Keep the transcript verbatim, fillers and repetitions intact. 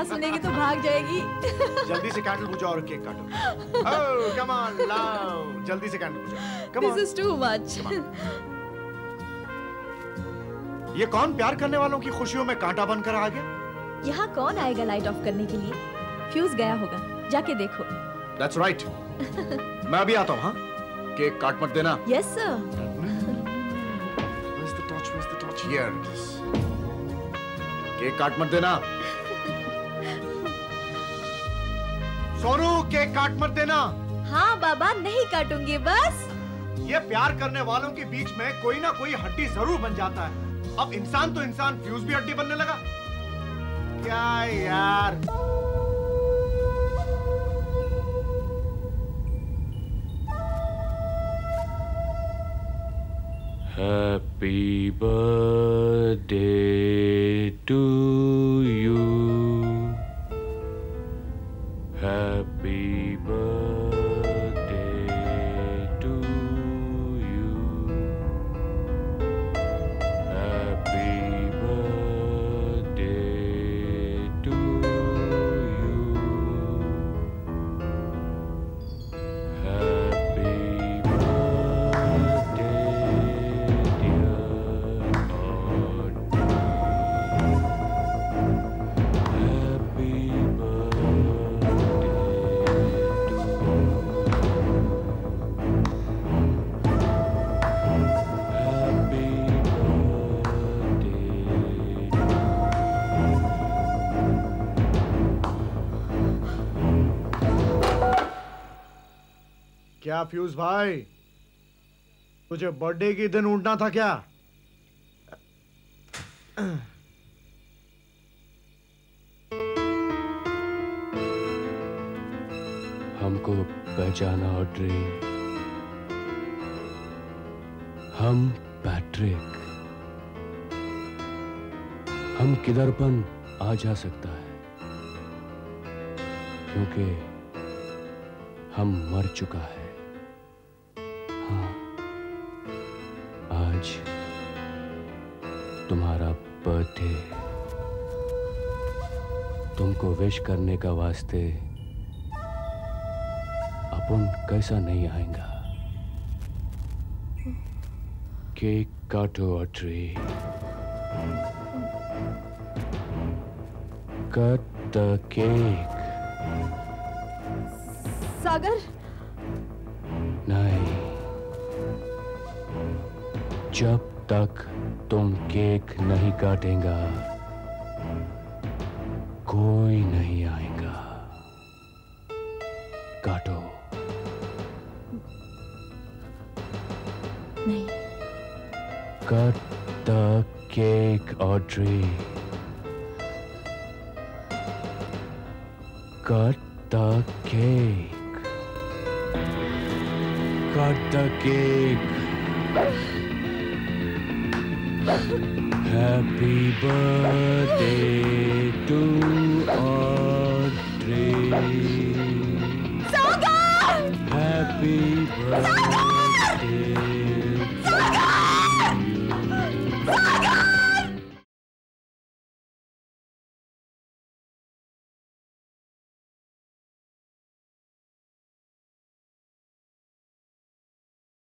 सुनेगी तो भाग जाएगी। जल्दी से कैंडल बुझाओ और केक काटो। ओह, कम ऑन, लाओ, जल्दी से कैंडल बुझाओ। Come on. This is too much. ये कौन प्यार करने वालों की खुशियों में कांटा बनकर आ गया? यहाँ कौन आएगा लाइट ऑफ करने के लिए? फ्यूज गया होगा, जाके देखो। That's right. मैं अभी आता हूँ, हाँ? केक काट मत देना। Yes sir. Where's the torch? Where's the torch? Here it is. Cake काट मत देना। सोनू, केक काट मत देना। हाँ बाबा, नहीं काटूंगी बस। ये प्यार करने वालों के बीच में कोई ना कोई हड्डी जरूर बन जाता है। अब इंसान तो इंसान, फ्यूज भी हड्डी बनने लगा। क्या यार? Happy birthday to you. Happy birthday to you. Happy birthday to you. Happy क्या फ्यूज भाई, तुझे बर्थडे के दिन उठना था क्या? हमको पहचाना ऑड्री, हम पैट्रिक। हम किधरपन आ जा सकता है क्योंकि हम मर चुका है। हाँ, आज तुम्हारा बर्थडे, तुमको विश करने का वास्ते अपन कैसा नहीं आएगा। केक काटो Audrey, cut the cake. Sagar, नहीं, जब तक तुम केक नहीं काटेगा कोई नहीं आएगा। काटो। नहीं। Cut the cake Audrey, cut the cake, cut the cake. Happy birthday to Audrey. Sagar! Happy birthday. Sagar!